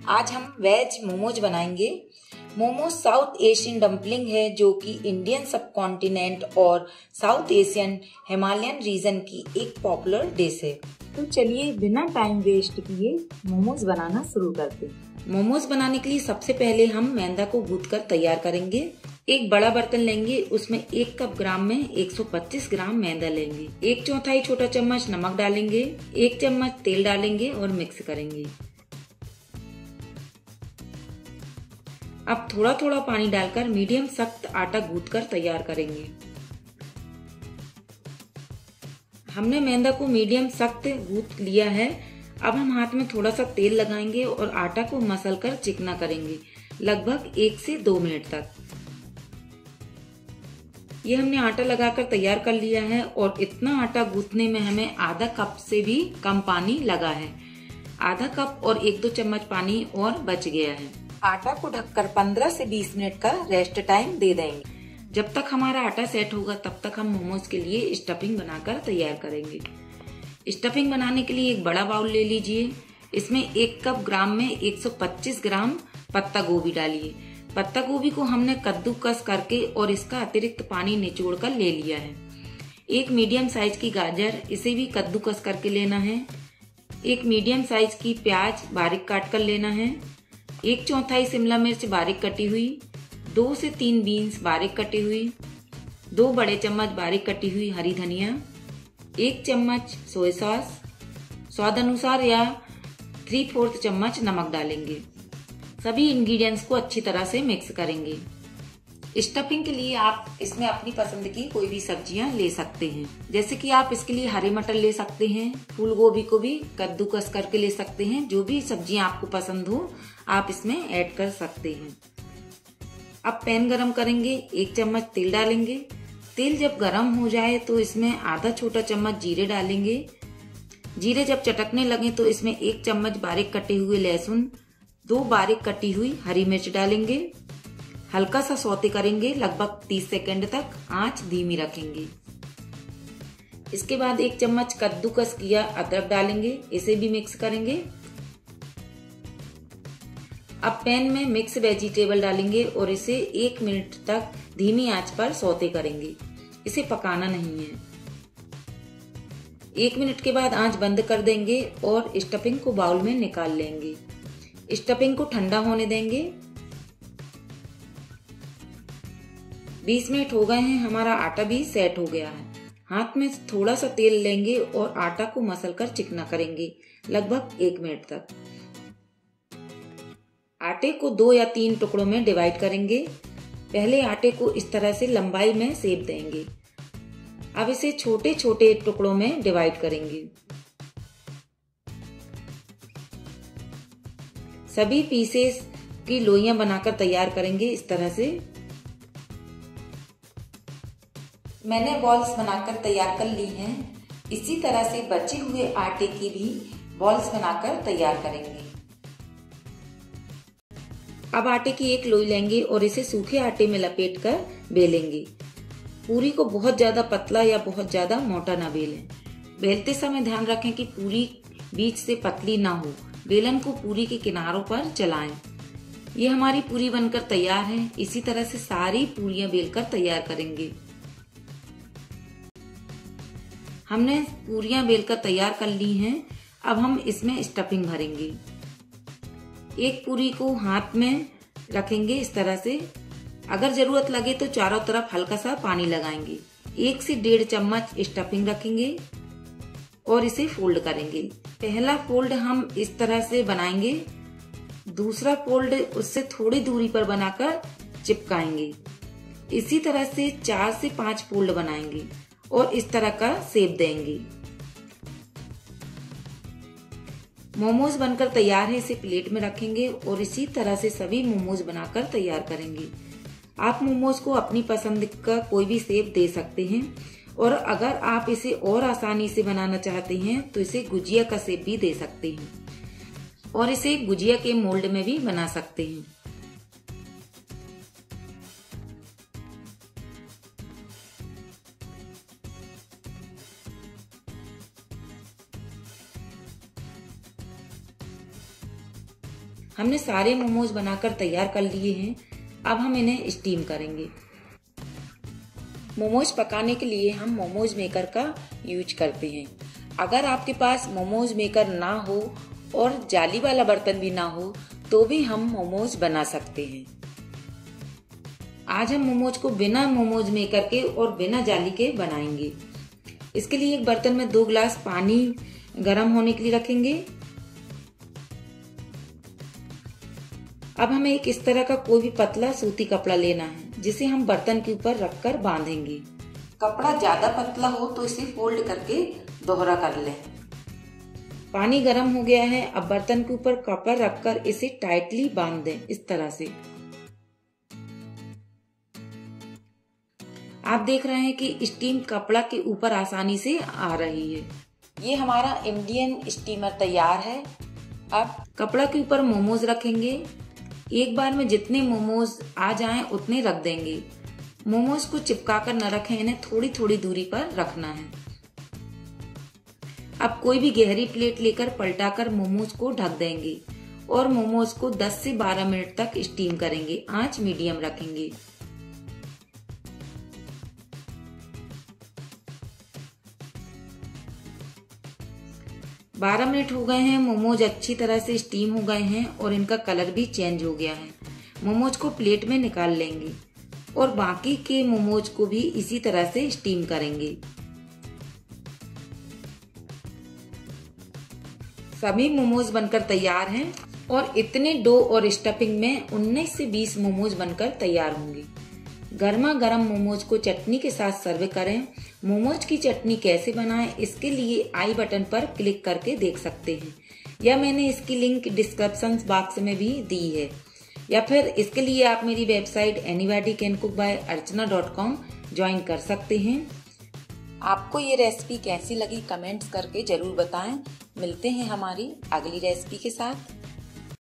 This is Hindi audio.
आज हम वेज मोमोज बनाएंगे। मोमोज साउथ एशियन डम्पलिंग है जो कि इंडियन सब कॉन्टिनेंट और साउथ एशियन हिमालयन रीजन की एक पॉपुलर डिश है। तो चलिए बिना टाइम वेस्ट किए मोमोज बनाना शुरू करते हैं। मोमोज बनाने के लिए सबसे पहले हम मैदा को गूंथकर तैयार करेंगे। एक बड़ा बर्तन लेंगे, उसमें 1 कप ग्राम में 125 ग्राम मैदा लेंगे। 1/4 छोटा चम्मच नमक डालेंगे, 1 चम्मच तेल डालेंगे और मिक्स करेंगे। अब थोड़ा थोड़ा पानी डालकर मीडियम सख्त आटा गूंथकर तैयार करेंगे। हमने मैदा को मीडियम सख्त गूंथ लिया है। अब हम हाथ में थोड़ा सा तेल लगाएंगे और आटा को मसलकर चिकना करेंगे, लगभग 1 से 2 मिनट तक। ये हमने आटा लगाकर तैयार कर लिया है और इतना आटा गूंथने में हमें आधा कप से भी कम पानी लगा है। आधा कप और 1-2 चम्मच पानी और बच गया है। आटा को ढककर 15 से 20 मिनट का रेस्ट टाइम दे देंगे। जब तक हमारा आटा सेट होगा तब तक हम मोमोज के लिए स्टफिंग बनाकर तैयार करेंगे। स्टफिंग बनाने के लिए एक बड़ा बाउल ले लीजिए। इसमें 1 कप ग्राम में 125 ग्राम पत्ता गोभी डालिए। पत्ता गोभी को हमने कद्दूकस करके और इसका अतिरिक्त पानी निचोड़ कर ले लिया है। एक मीडियम साइज की गाजर, इसे भी कद्दूकस करके लेना है। एक मीडियम साइज की प्याज बारीक काट कर लेना है। 1/4 शिमला मिर्च बारीक कटी हुई, 2 से 3 बीन्स बारीक कटी हुई, 2 बड़े चम्मच बारीक कटी हुई हरी धनिया, 1 चम्मच सोया सॉस, स्वाद अनुसार या 3/4 चम्मच नमक डालेंगे। सभी इंग्रेडिएंट्स को अच्छी तरह से मिक्स करेंगे। स्टफिंग के लिए आप इसमें अपनी पसंद की कोई भी सब्जियां ले सकते हैं, जैसे कि आप इसके लिए हरे मटर ले सकते हैं, फूल गोभी को भी कद्दूकस करके ले सकते हैं। जो भी सब्जियां आपको पसंद हो आप इसमें ऐड कर सकते हैं। अब पैन गरम करेंगे, 1 चम्मच तेल डालेंगे। तेल जब गरम हो जाए तो इसमें आधा छोटा चम्मच जीरे डालेंगे। जीरे जब चटकने लगे तो इसमें 1 चम्मच बारीक कटे हुए लहसुन, 2 बारीक कटी हुई हरी मिर्च डालेंगे। हल्का सा सौते करेंगे, लगभग 30 सेकंड तक। आंच धीमी रखेंगे। इसके बाद 1 चम्मच कद्दूकस किया अदरक डालेंगे, इसे भी मिक्स करेंगे। अब पैन में मिक्स वेजिटेबल डालेंगे और इसे 1 मिनट तक धीमी आंच पर सौते करेंगे। इसे पकाना नहीं है। 1 मिनट के बाद आंच बंद कर देंगे और स्टफिंग को बाउल में निकाल लेंगे। स्टफिंग को ठंडा होने देंगे। 20 मिनट हो गए हैं, हमारा आटा भी सेट हो गया है। हाथ में थोड़ा सा तेल लेंगे और आटा को मसलकर चिकना करेंगे, लगभग 1 मिनट तक। आटे को 2 या 3 टुकड़ों में डिवाइड करेंगे। पहले आटे को इस तरह से लंबाई में सेक देंगे। अब इसे छोटे छोटे टुकड़ों में डिवाइड करेंगे। सभी पीसेस की लोइयां बनाकर तैयार करेंगे इस तरह से। मैंने बॉल्स बनाकर तैयार कर ली हैं। इसी तरह से बचे हुए आटे की भी बॉल्स बनाकर तैयार करेंगे। अब आटे की एक लोई लेंगे और इसे सूखे आटे में लपेटकर बेलेंगे। पूरी को बहुत ज्यादा पतला या बहुत ज्यादा मोटा ना बेलें। बेलते समय ध्यान रखें कि पूरी बीच से पतली ना हो। बेलन को पूरी के किनारों पर चलाएं। ये हमारी पूरी बनकर तैयार है। इसी तरह से सारी पूरियां बेलकर तैयार करेंगे। हमने पूरियां बेलकर तैयार कर ली हैं। अब हम इसमें स्टफिंग भरेंगे। एक पूरी को हाथ में रखेंगे इस तरह से। अगर जरूरत लगे तो चारों तरफ हल्का सा पानी लगाएंगे। 1 से 1.5 चम्मच स्टफिंग रखेंगे और इसे फोल्ड करेंगे। पहला फोल्ड हम इस तरह से बनाएंगे, दूसरा फोल्ड उससे थोड़ी दूरी पर बनाकर चिपकाएंगे। इसी तरह से 4 से 5 फोल्ड बनाएंगे और इस तरह का शेप देंगे। मोमोज बनकर तैयार है। इसे प्लेट में रखेंगे और इसी तरह से सभी मोमोज बनाकर तैयार करेंगे। आप मोमोज को अपनी पसंद का कोई भी शेप दे सकते हैं और अगर आप इसे और आसानी से बनाना चाहते हैं तो इसे गुजिया का शेप भी दे सकते हैं और इसे गुजिया के मोल्ड में भी बना सकते हैं। हमने सारे मोमोज बनाकर तैयार कर लिए हैं। अब हम इन्हें स्टीम करेंगे। मोमोज पकाने के लिए हम मोमोज मेकर का यूज करते हैं। अगर आपके पास मोमोज मेकर ना हो और जाली वाला बर्तन भी ना हो तो भी हम मोमोज बना सकते हैं। आज हम मोमोज को बिना मोमोज मेकर के और बिना जाली के बनाएंगे। इसके लिए एक बर्तन में 2 गिलास पानी गर्म होने के लिए रखेंगे। अब हमें एक इस तरह का कोई भी पतला सूती कपड़ा लेना है जिसे हम बर्तन के ऊपर रखकर बांधेंगे। कपड़ा ज्यादा पतला हो तो इसे फोल्ड करके दोहरा कर लें। पानी गर्म हो गया है। अब बर्तन के ऊपर कपड़ा रखकर इसे टाइटली बांध दें इस तरह से। आप देख रहे हैं कि स्टीम कपड़ा के ऊपर आसानी से आ रही है। ये हमारा इंडियन स्टीमर तैयार है। अब कपड़ा के ऊपर मोमोज रखेंगे। एक बार में जितने मोमोज आ जाएं उतने रख देंगे। मोमोज को चिपकाकर न रखें, इन्हें थोड़ी थोड़ी दूरी पर रखना है। अब कोई भी गहरी प्लेट लेकर पलटाकर मोमोज को ढक देंगे और मोमोज को 10 से 12 मिनट तक स्टीम करेंगे। आंच मीडियम रखेंगे। बारह मिनट हो गए हैं। मोमोज अच्छी तरह से स्टीम हो गए हैं और इनका कलर भी चेंज हो गया है। मोमोज को प्लेट में निकाल लेंगे और बाकी के मोमोज को भी इसी तरह से स्टीम करेंगे। सभी मोमोज बनकर तैयार हैं और इतने डो और स्टफिंग में 19 से 20 मोमोज बनकर तैयार होंगे। गर्मा गर्म मोमोज को चटनी के साथ सर्व करें। मोमोज की चटनी कैसे बनाएं इसके लिए आई बटन पर क्लिक करके देख सकते हैं, या मैंने इसकी लिंक डिस्क्रिप्शन बॉक्स में भी दी है, या फिर इसके लिए आप मेरी वेबसाइट anybodycancookbyarchana.com ज्वाइन कर सकते हैं। आपको ये रेसिपी कैसी लगी कमेंट्स करके जरूर बताएं। मिलते हैं हमारी अगली रेसिपी के साथ।